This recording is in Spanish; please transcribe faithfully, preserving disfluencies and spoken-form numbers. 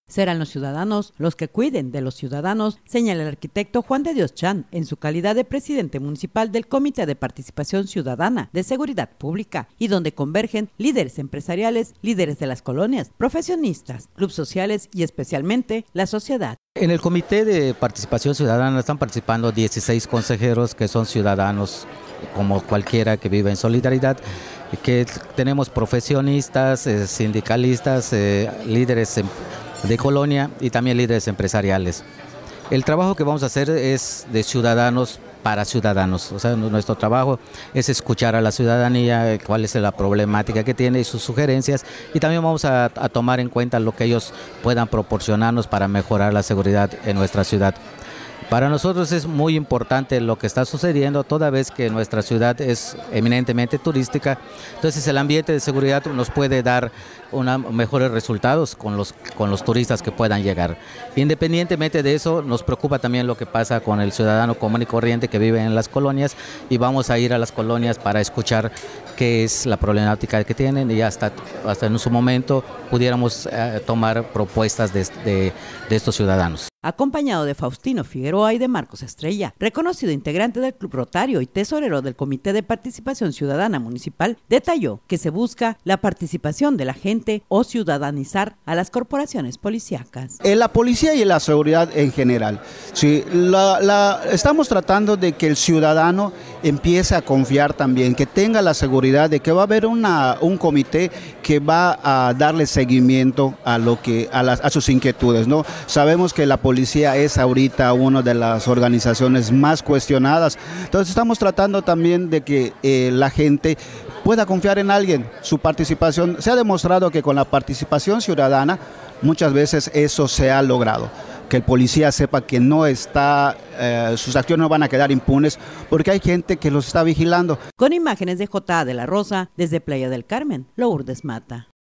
Serán los ciudadanos los que cuiden de los ciudadanos, señala el arquitecto Juan de Dios Chan en su calidad de presidente municipal del Comité de Participación Ciudadana de Seguridad Pública, y donde convergen líderes empresariales, líderes de las colonias, profesionistas, clubes sociales y especialmente la sociedad. En el Comité de Participación Ciudadana están participando dieciséis consejeros que son ciudadanos como cualquiera que vive en solidaridad, que tenemos profesionistas, eh, sindicalistas, eh, líderes de colonia y también líderes empresariales. El trabajo que vamos a hacer es de ciudadanos para ciudadanos, o sea, nuestro trabajo es escuchar a la ciudadanía, cuál es la problemática que tiene y sus sugerencias, y también vamos a, a tomar en cuenta lo que ellos puedan proporcionarnos para mejorar la seguridad en nuestra ciudad. Para nosotros es muy importante lo que está sucediendo, toda vez que nuestra ciudad es eminentemente turística, entonces el ambiente de seguridad nos puede dar una, mejores resultados con los, con los turistas que puedan llegar. Independientemente de eso, nos preocupa también lo que pasa con el ciudadano común y corriente que vive en las colonias, y vamos a ir a las colonias para escuchar qué es la problemática que tienen, y hasta, hasta en su momento pudiéramos eh, tomar propuestas de, de, de estos ciudadanos. Acompañado de Faustino Figueroa y de Marcos Estrella, reconocido integrante del Club Rotario y tesorero del Comité de Participación Ciudadana Municipal, detalló que se busca la participación de la gente o ciudadanizar a las corporaciones policíacas. En la policía y en la seguridad en general, sí, la, la, estamos tratando de que el ciudadano empiece a confiar también, que tenga la seguridad de que va a haber una, un comité que va a darle seguimiento a, lo que, a, las, a sus inquietudes, ¿no? Sabemos que la policía es ahorita una de las organizaciones más cuestionadas, entonces estamos tratando también de que eh, la gente pueda confiar en alguien. Su participación, se ha demostrado que con la participación ciudadana muchas veces eso se ha logrado, que el policía sepa que no está, eh, sus acciones no van a quedar impunes porque hay gente que los está vigilando. Con imágenes de J A de la Rosa, desde Playa del Carmen, Lourdes Mata.